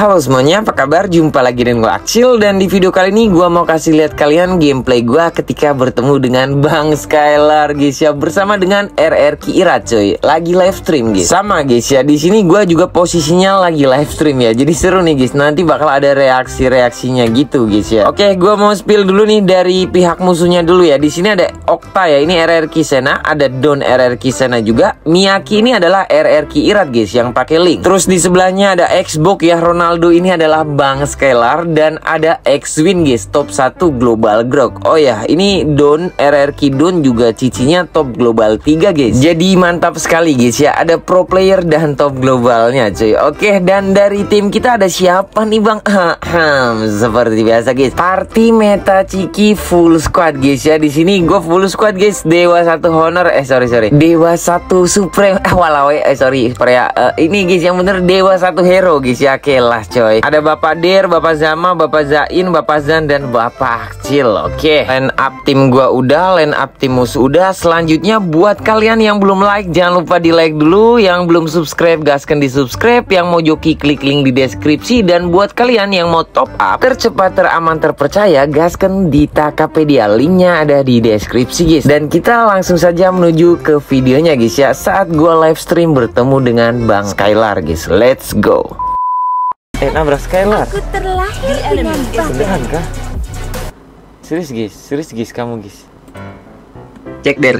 Halo semuanya, apa kabar? Jumpa lagi dengan gue Aksil. Dan di video kali ini gue mau kasih lihat kalian gameplay gue ketika bertemu dengan Bang Skylar guys ya, bersama dengan RRQ Irat coy. Lagi live stream guys. Sama guys ya, di sini gue juga posisinya lagi live stream ya. Jadi seru nih guys, nanti bakal ada reaksi-reaksinya gitu guys ya. Oke, gue mau spill dulu nih dari pihak musuhnya dulu ya. Di sini ada Okta ya, ini RRQ Sena, ada Don RRQ Sena juga. Miyaki ini adalah RRQ Irat guys yang pakai link. Terus di sebelahnya ada Xbox ya, Ronaldo ini adalah Bang Skylar, dan ada X-Win guys, top 1 global grok. Oh ya, ini Don RRQ Don juga cicinya top global 3 guys. Jadi mantap sekali guys ya, ada pro player dan top globalnya cuy. Oke, dan dari tim kita ada siapa nih Bang? Seperti biasa guys, party meta ciki full squad guys ya. Di sini gue full squad guys. Dewa 1 honor, sorry Dewa 1 supreme, ini guys yang bener Dewa 1 hero guys ya. Kelas coy, ada Bapak Der, Bapak Zama, Bapak Zain, Bapak Zan, dan Bapak Akcil. Oke, line up tim gua udah, line up tim musuh udah. Selanjutnya buat kalian yang belum like, jangan lupa di like dulu. Yang belum subscribe, gaskan di subscribe. Yang mau joki, klik link di deskripsi. Dan buat kalian yang mau top up tercepat, teraman, terpercaya, gaskan di Tokopedia. Linknya ada di deskripsi guys. Dan kita langsung saja menuju ke videonya guys ya, saat gua live stream bertemu dengan Bang Skylar guys. Let's go. Nabrak Skylar. Aku terlahir dengan beneran kah? Serius guys kamu guys. Cek Der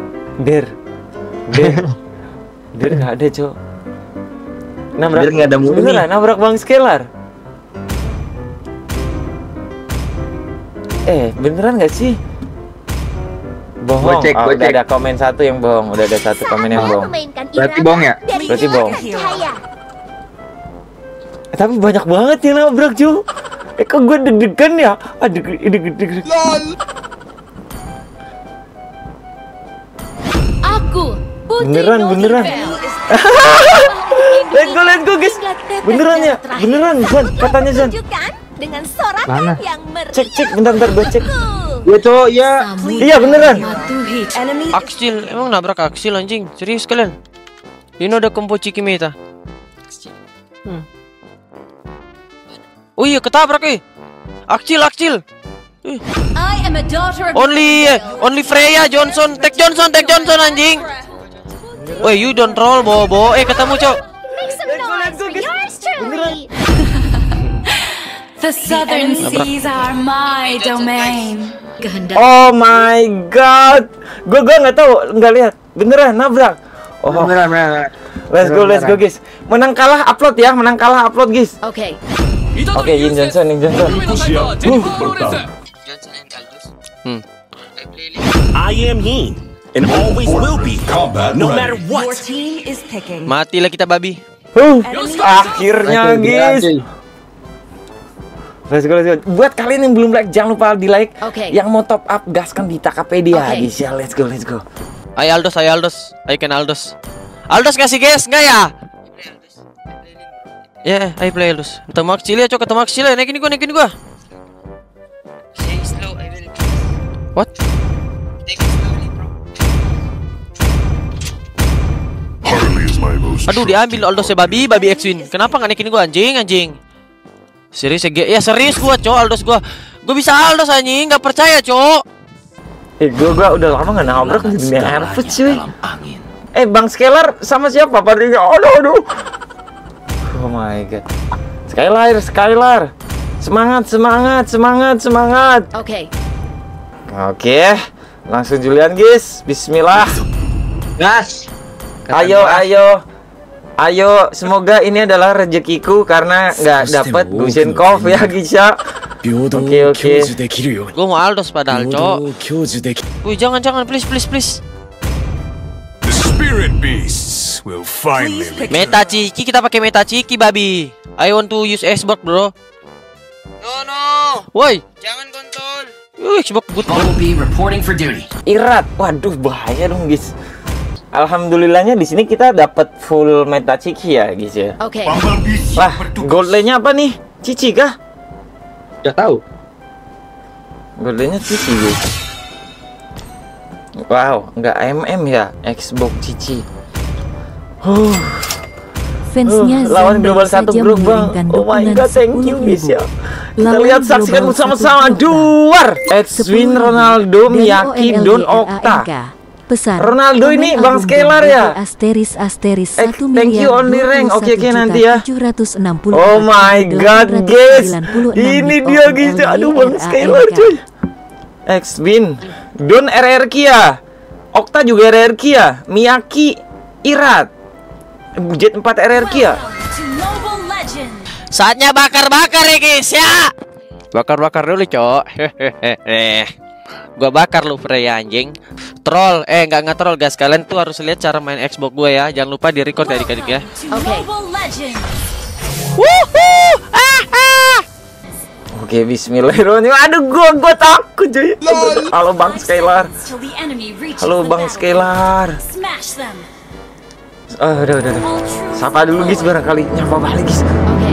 nggak ada cok. Nabrak nggak ada murni. beneran nabrak Bang Skylar. Beneran nggak sih? Bohong. Gua Udah cek. ada komen satu yang bohong. Udah ada satu komen yang bohong. Berarti bohong ya? Berarti bohong. Tapi banyak banget yang nabrak cuy. Kok gue deg-degan ya? Deg-degan. Aku Beneran. Let's go guys. Beneran ya? Beneran Zan, katanya Zan. dengan sorakan Mana? yang Cek, bentar gue cek. Ya cowok ya. Iya beneran. Aksil, emang nabrak Aksil anjing? Serius kalian? Ini ada kompo ciki meta. Oh iya ketabrak Aksil. Only Freya Johnson. Tag Johnson anjing. Woi, you don't troll bobo. Ketemu cok. The southern seas are my domain. Oh my god. Gue nggak tahu, nggak lihat. Beneran nabrak. Oh, Beneran. let's go guys. Menang kalah upload guys. Oke. Oke, Jin Johnson. I am Yin and always will be, no matter what. Team is picking. Matilah kita babi. Akhirnya guys. Let's go. Buat kalian yang belum like, jangan lupa di like. Oke. Yang mau top up, gaskan di Tokopedia Oke. guys ya. Let's go. Ayo Aldos. I can Aldos. Aldos kasih guys, enggak ya? Ya, I play Aldos. Ketemu Aksil ya, ketemu Aksil ya. Naikin gua. What? Aduh, diambil Aldosnya babi X-Win. Kenapa nggak naikin gua anjing? Serius ya, serius gua, cok, Aldos gua. Gua bisa Aldos anjing, nggak percaya, cok. Gua udah lama nggak nabrak jadi nervous cuy. Bang Skylar sama siapa padanya? Aduh. Oh my god. Skylar. Semangat. Oke. Langsung Julian guys. Bismillah. Gas. Ayo, semoga ini adalah rezekiku karena nggak dapat Gusenkov ya guys ya. Oke. Gua mau Aldos padahal, cok. Wih, jangan, please. The spirit beasts will finally live. Meta ciki, kita pakai meta ciki babi. I want to use Xbox, bro. No. Woi, jangan kontrol. Xbox good. Will be reporting for duty. Irat. Waduh, bahaya dong guys. Alhamdulillahnya di sini kita dapat full meta ciki ya guys ya. Oke. Lah, gold lane-nya apa nih? Cici kah? Udah tahu. Gold lane-nya Cici guys. Wow, nggak MM ya, Xbox Cici. Fansnya lawan Zan global baru satu saja grup bang. mengirimkan Oh my dukungan god, thank you 10.000. guys ya. Kita Lawan lihat saksikan global bersama-sama. satu grup, Duar Edwin, 10.000 Ronaldo, dari Miyaki, Don, Okta. ONLGRANK. Pesan Ronaldo komen ini album Bang Scalar ya? Asteris Thank you only rank. Oke, nanti ya. 760. Oh my god guys, ini dia guys. Aduh Bang Scalar cuy. X-Win, Don RRQ ya, Okta juga RRQ ya, Miyaki, Irat, Jet 4 RRQ ya. To Mobile Legends. Saatnya bakar-bakar ya guys ya. Bakar-bakar dulu cok. Hehehe. Gua bakar lu Frey anjing. Troll, nggak troll guys. Kalian tuh harus lihat cara main Xbox gue ya. Jangan lupa di record ya adik-adik ya. To Mobile Legends. Wuhuu. Oke, bismillahirrahmanirrahim. Aduh, gua takut cuy. Halo Bang Scalar. Till the enemy reaches Halo the Bang battle. Scalar. Smash them. Udah. Sapa dulu guys, barangkali nyapa balik guys.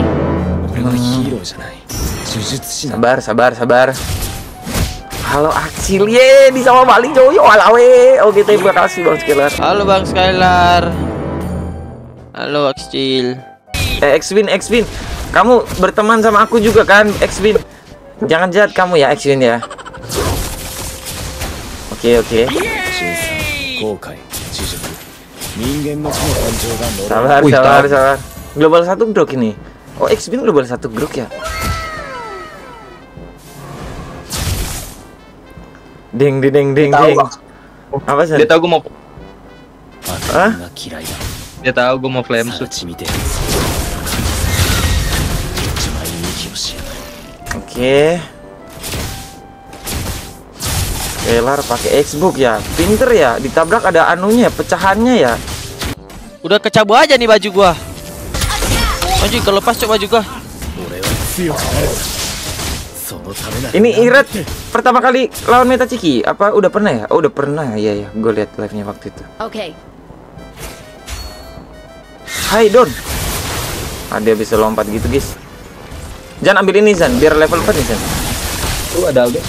Sabar. Halo Aksil, ye, di sama balik coy. Walawe. Oke, terima kasih Bang Scalar. Halo Bang Skylar. Halo Axil. X-Win, kamu berteman sama aku juga kan, X-Win? Jangan jahat kamu ya, X-Win ya. Oke. Sabar. Global 1 grup ini. Oh, X-Win global 1 grup ya. Ding. Apa sih? Dia tahu gue mau. Hah? Dia tahu gue mau flame shoot. Oke. Scalar pakai Xbox ya. Pinter ya, ditabrak ada anunya, pecahannya ya. Udah kecabu aja nih baju gua. Anjing kalau pas coba juga. Ini Irat pertama kali lawan Meta Ciki apa udah pernah ya? Oh, udah pernah. Iya, gue lihat live-nya waktu itu. Okay. Hai Don. Dia bisa lompat gitu guys. Jangan ambil ini Zan, biar level 4 nih Zan. Ada udah.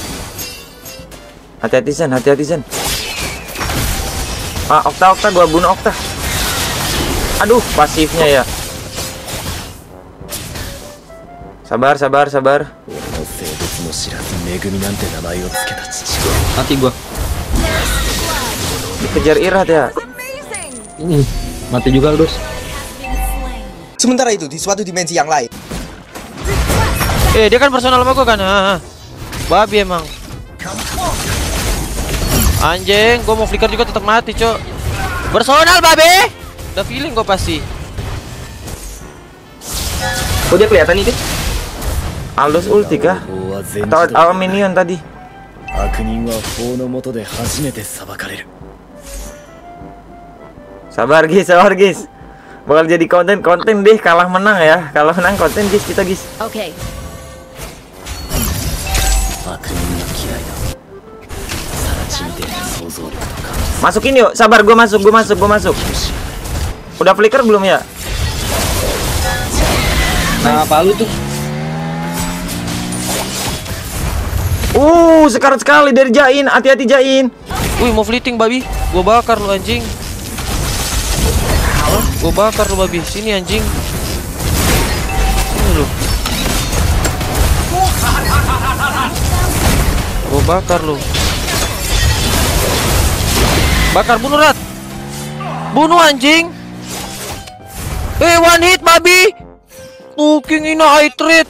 Hati-hati Zan. Okta, gua bunuh Okta. Aduh, pasifnya ya. Sabar. Mati gua. Dikejar Irat ya. Mati juga Aldous. Sementara itu di suatu dimensi yang lain. Dia kan personal sama gua kan. Babi emang. Anjing, gua mau flicker juga tetap mati, cok. Personal babe. Udah feeling gua pasti. Oh, dia kelihatan ini. Aldous ulti kah? Atau minion tadi? Sabar guys. Bakal jadi konten deh, kalah menang ya. Kalau menang konten guys kita guys. Okay. Masukin yuk, sabar gua masuk. Udah flicker belum ya? Nah, apa lu tuh? Sekarat sekali dari Jain. Hati-hati Jain. Wih, mau fleeting babi. Gua bakar lu anjing. Gua bakar lu babi. Sini anjing. Ini lu. Gua bakar lu. Bakar, bunuh Rat. Bunuh anjing. One hit babi. Fucking ina high trade.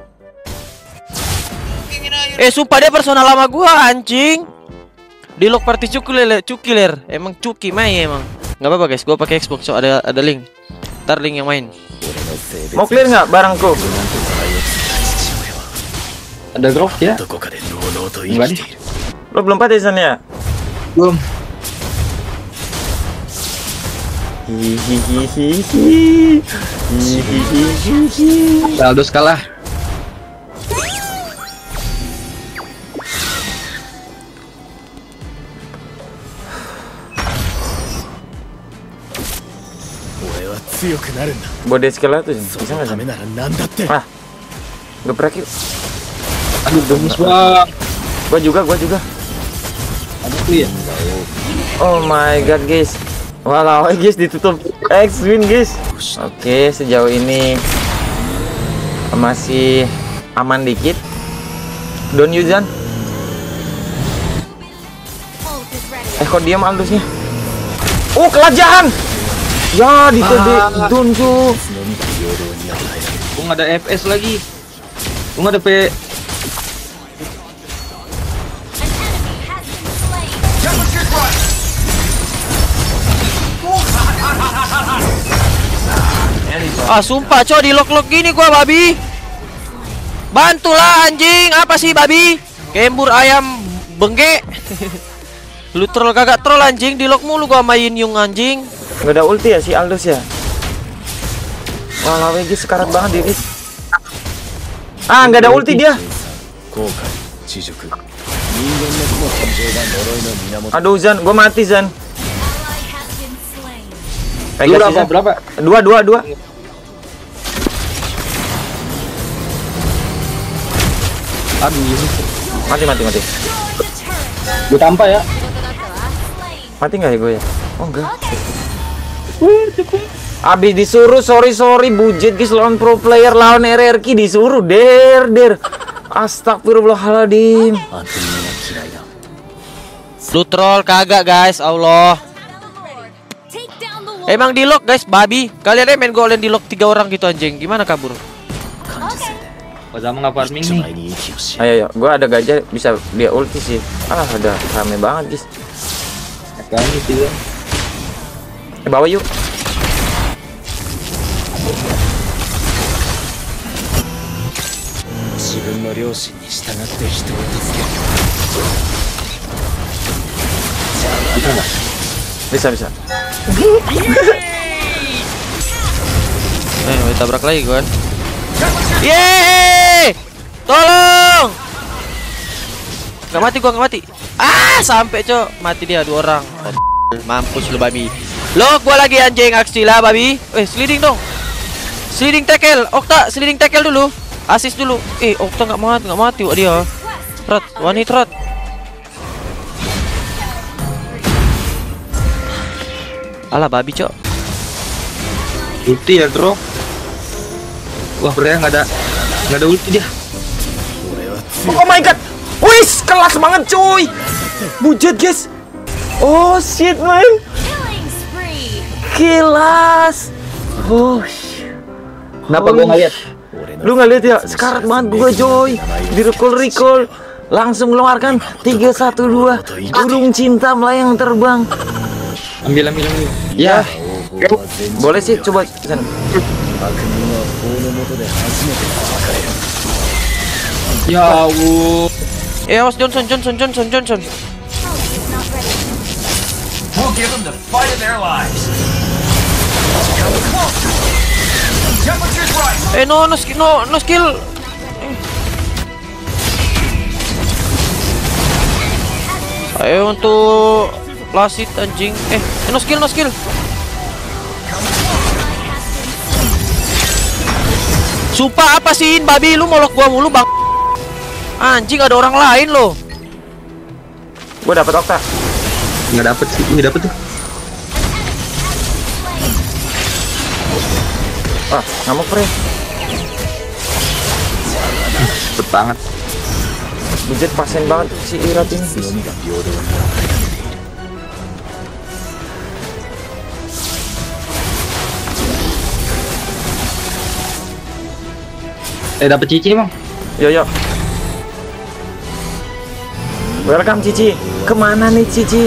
Sumpah dia personal lama gua anjing. Di lock party cukiler. Emang cuki main emang. Nggak apa-apa guys, gua pakai Xbox, so ada link. Ntar link yang main. Mau clear nggak barangku? Ada growth ya? Enggak nih. Lo belum partisan ya? Belum. Aldous kalah. Bode skill tuh bisa nggak sih? Geprek yuk. Aduh, bonus bang. Gua juga. Ada clear. Oh my god guys. Walau guys ditutup X-Win guys. Oke, sejauh ini masih aman dikit. Don Yuzan. Kok diam Aldusnya? Oh, kelajahan. Ya, di TD Don cu. Gua nggak ada FS lagi. Gua nggak ada P. Sumpah cok di lock gini gua babi. Bantulah anjing, apa sih babi? Kembur ayam bengke. Lu troll kagak troll anjing, di lock mulu gua main yung anjing. Gak ada ulti ya si Aldus ya? Wah, lawe guys sekarat banget dia guys. Nggak ada ulti dia. Aduh Zan, gua mati Zan. Pegang berapa? Dua. Aduh, Mati. Gue tanpa ya. Mati nggak ya gue ya? Oh enggak. Abis disuruh sorry bujet guys lawan pro player lawan RRQ disuruh der. Astagfirullahaladzim. Lu troll kagak guys, Allah. Emang di lock guys, babi. Kalian main golden di lock 3 orang gitu anjing. Gimana kabur? Sama nggak farming nih. Ayo, gue ada gajah bisa dia ulti sih. Udah rame banget guys. Kami sih. Bawa yuk. Bisa. Tabrak lagi kan? Yeay! Tolong! Gak mati. Sampai cok, mati dia 2 orang. Mampus lu babi. Lo gua lagi anjing aksila babi. Sliding dong. Sliding tackle, Okta, sliding tackle dulu. Assist dulu. Okta nggak mati wah dia. Wanit. Alah babi cok. Ulti ya bro. Wah Freya nggak ada ulti dia. Oh my god. Wis, kelas banget cuy. Bujet guys. Oh shit man. Kelas. Kenapa gua nggak lihat? Lu nggak lihat ya? Sekarat banget gue Joy. Di recall langsung mengeluarkan 312 burung cinta melayang terbang. Ambil. Ya. Boleh sih coba sana. Ya Allah. Awas Johnson. We'll give them the fight of their lives. Temperature's rising. No skill. Ayo untuk lasit anjing. No skill. Sumpah apa sih babi lu molok gua mulu bang. Anjing ada orang lain loh. Gua dapat Okta. Nggak dapet sih, ini dapet tuh. Ngamuk Frey. Cepet banget. Bujet pasien banget si Irat ini. Dapet Cici bang. Yo. Welcome Cici. Kemana nih Cici?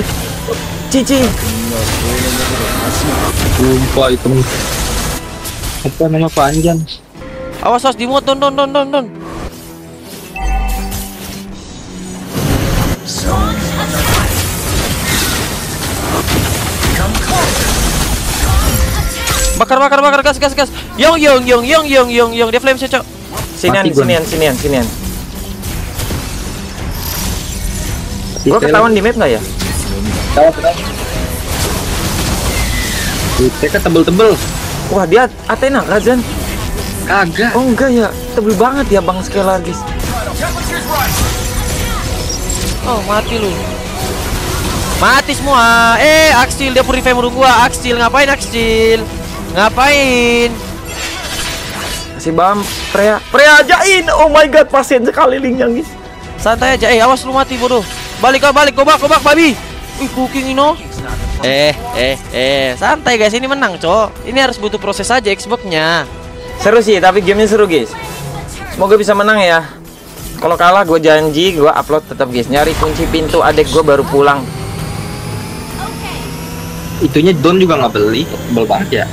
Sumpah itu. Apa nama panjang? Awas dimuat don. Bakar gas. Yong dia flame cok. Sinian. Gua ketahuan di map nggak ya? Mereka tebel-tebel. Wah dia Athena Kazan. Kagak. Oh enggak ya, tebel banget ya Bang Skelar guys. Oh mati lu. Mati semua. Axil dia purify murung gua. Axil ngapain Axil? Ngapain? Si Bam, Freya ajain. Oh my god, pasien sekali linknya guys. Santai aja. Awas lu mati bodoh. Balik gobak babi. Wih, cooking Ino. Santai guys, ini menang, Cok. Ini harus butuh proses aja Xbox-nya. Seru sih, tapi gamenya seru guys. Semoga bisa menang ya. Kalau kalah gue janji gue upload tetap guys. Nyari kunci pintu adek gue baru pulang. Itunya Don juga nggak beli, bel banget ya.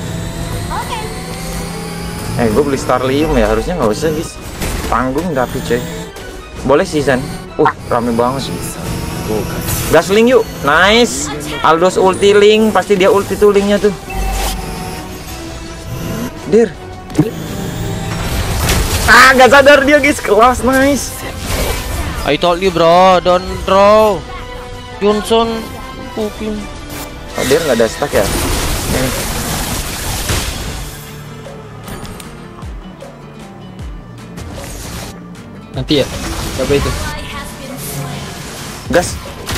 Gue beli Starlium ya, harusnya nggak usah guys. Tanggung tapi coy. Boleh sih San. Rame banget. Gasling yuk, nice. Aldos ulti link, pasti dia ulti tuh linknya tuh. Dir. Gak sadar dia guys, kelas nice. I told you bro, don't draw. Johnson cooking. Oh, dia nggak ada stack ya? Nanti ya. Coba itu. Gas.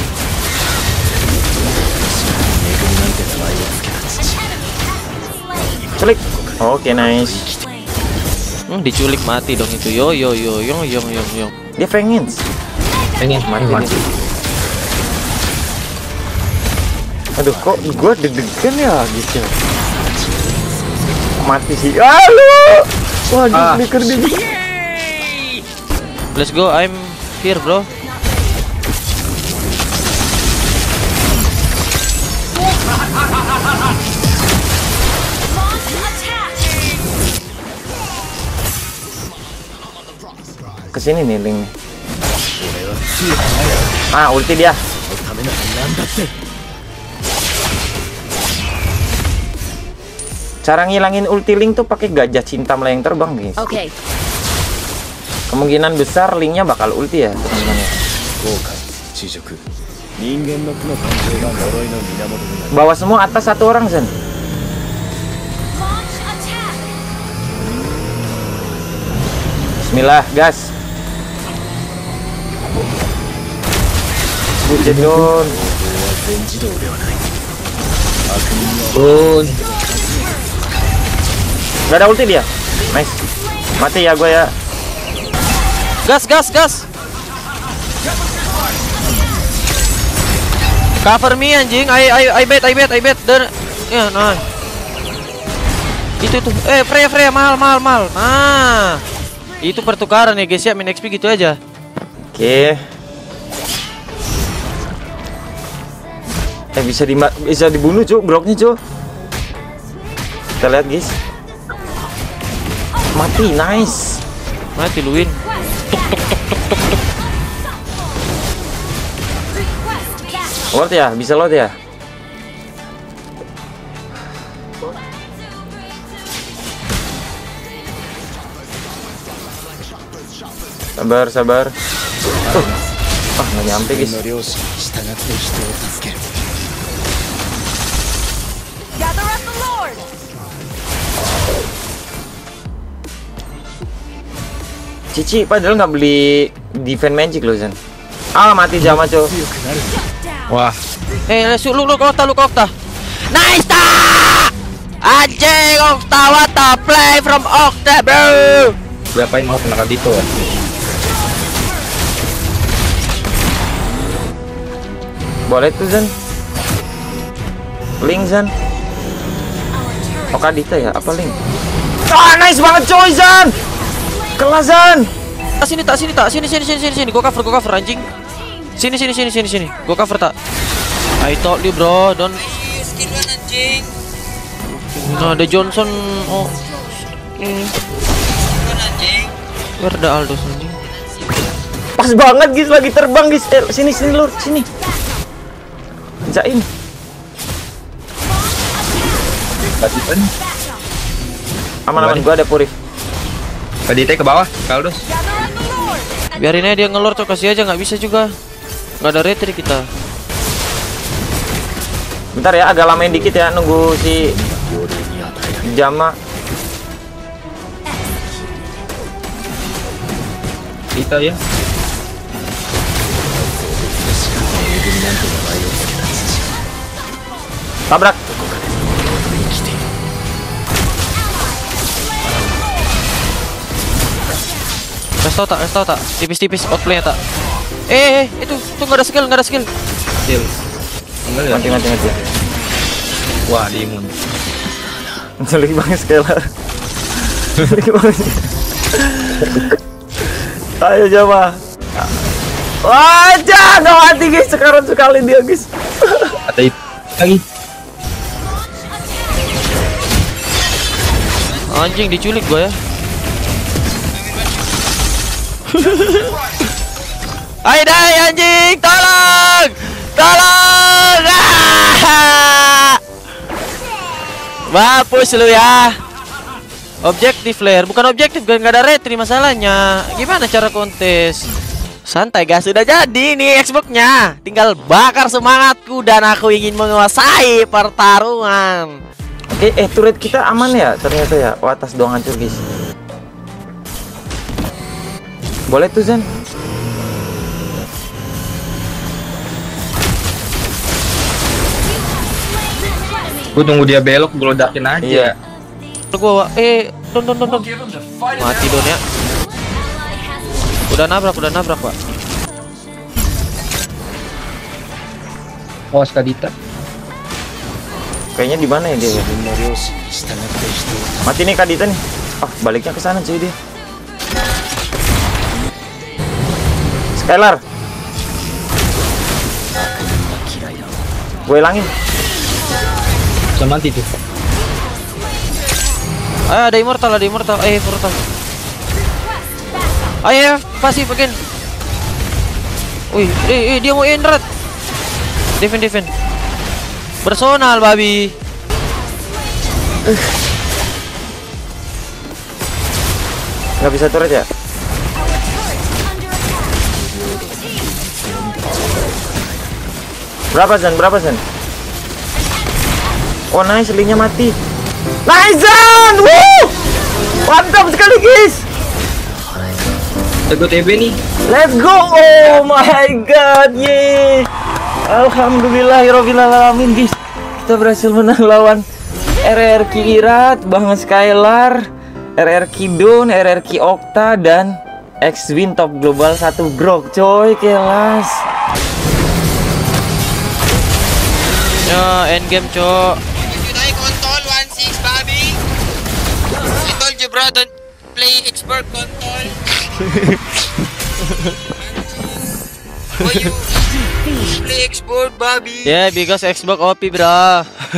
Culik. Oke, nice. Diculik mati dong itu. Yo. Dia pengen mati. Aduh, kok gue deg-degan ya gitu. Mati sih. Halo. Wah, flicker dia. Let's go, I'm here bro. Kesini nih link. Ulti dia. Cara ngilangin ulti link tuh pakai gajah cinta melayang terbang guys. Okay. Kemungkinan besar linknya bakal ulti ya teman-teman. Bawa semua atas satu orang Zen. Bismillah gas. Bujedon. Gak ada ulti dia. Nice. Mati ya gue ya. Gas. Cover me anjing. I bet. Dan ya nah. Itu. Freya mahal. Nah. Itu pertukaran ya guys ya, main XP gitu aja. Oke. Bisa dibunuh cu, broknya cu. Kita lihat guys. Mati, nice. Mati Luin. Lot ya, bisa lot ya. Sabar. Nggak nyampe guys. Cici padahal nggak beli defense magic loh Zen. Mati Jama cow. Wah. Lu Okta. Nice ta. Anjing Okta, what the play from Okta bro. Berapa yang mau kena Dito ya? Boleh tuh Zen. Link Zen. Okadita ya, apa link? Nice banget coy Zen. Kelas Zen. Sini. Gua cover anjing. Sini. Gua cover tak. I told you bro, don't skill anjing. Nah, ada Johnson. Anjing. Where ada Aldos anjing? Pas banget guys, lagi terbang guys. Sini lur, sini. Jain. Aman, gua ada purif. Tadi ke bawah, Kaldos. Biarin aja dia ngelor, Cok, kasih aja, nggak bisa juga. Nggak ada retri kita. Bentar ya, agak lamain dikit ya nunggu si Jama. Kita ya. Tabrak. Res tau tak? Tipis-tipis outplay tak. Itu tuh nggak ada skill. Kill. Enggak ya? Mati. Wah, diimun. Menculik Bang Scalar. Menculik Bang. Ayo coba. Wah, jangan mati guys, sekarang sekali dia guys. Ada itu lagi. Anjing diculik gua ya. Ayo dai anjing, tolong. Mampus lu ya. Objektif Flare, bukan objektif, gak ada retri masalahnya. Gimana cara kontes? Santai guys, sudah jadi nih Xbox-nya. Tinggal bakar semangatku dan aku ingin menguasai pertarungan. Oke, turret kita aman ya ternyata ya. Oh, atas doang hancur guys. Boleh tuh Zen. Gue tunggu dia belok, gue ledakin aja. Iya. Gua don. Mati don ya. Udah nabrak Pak. Awas Kadita. Kayaknya di mana ya dia? Ya? Mati nih Kadita nih. Baliknya ke sana cuy dia. Scalar. Gue hilangin. Bisa mati tuh. Ada immortal. Immortal. Ayo, pasif again. Wih, dia mau endrat. Defend. Personal, babi. Nggak bisa turret ya? Berapa Zen? Oh nice, linknya mati. Nice Zen! Woo! Mantap sekali guys. Teguh TB nih. Let's go! Oh my god, yeay! Alhamdulillahirobbilalamin guys. Kita berhasil menang lawan RRQ Irat, Bang Scalar, RRQ Don, RRQ Okta, dan X-Win top global 1 grok coy, kelas. Ya, endgame, cok. I control 1-6, baby. I told you, bro, don't play expert control. Why you play expert, baby? Yeah, because Xbox OP, bro.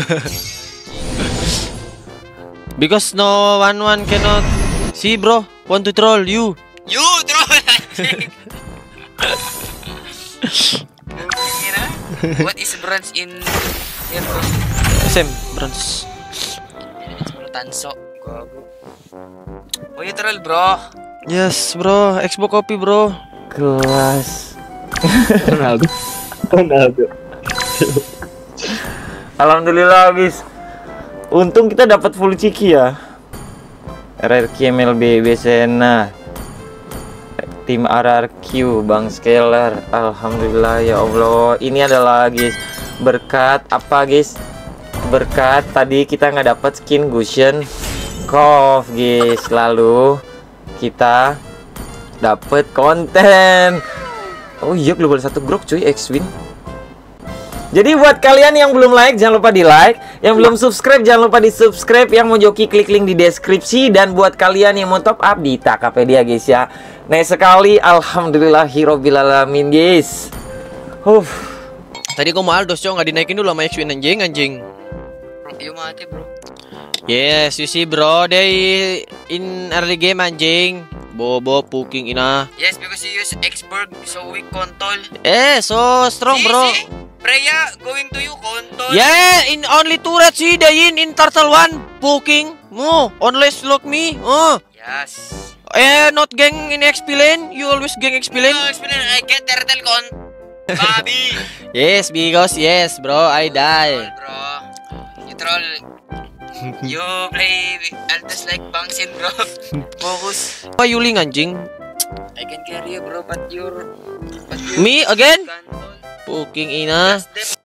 Because no one cannot see, bro. Want to troll you. You troll. What is bronze in SM bronze. Tanso. Oh, you troll, bro. Yes, bro. Xbox OP, bro. Kelas. Ronaldo. Alhamdulillah guys. Untung kita dapat full ciki ya. RRQ MLB Besena. Tim RRQ Bang Scalar. Alhamdulillah ya Allah. Ini adalah guys berkat apa guys? Berkat tadi kita nggak dapat skin Gusion Cove guys. Lalu kita dapat konten. Oh iya, global 1 grok cuy, X-Win. Jadi buat kalian yang belum like jangan lupa di like, yang belum subscribe jangan lupa di subscribe, yang mau joki klik link di deskripsi, dan buat kalian yang mau top up di Tokopedia guys ya. Nice sekali, alhamdulillahirobbilalamin guys. Tadi gua mau Aldos, cok, nggak dinaikin dulu sama X-Win anjing. You mati, bro. Yes, you see, bro, they in early game anjing. Bobo puking ina. Yes, because you use expert, so we control. So strong, bro. See? Freya going to you control. Yeah, in only turret see the in Turtle 1 poking. Unless lock me. Yes. Not gang in XP lane. You always gang XP lane. No, explain. I get turtle con. Babi. Yes, because yes, bro, I die. Bro. You troll. You play Altus like Bangsin, bro. Focus. Why you ling anjing? I can carry you, bro, but you're Me again? control. Poking ina. Just them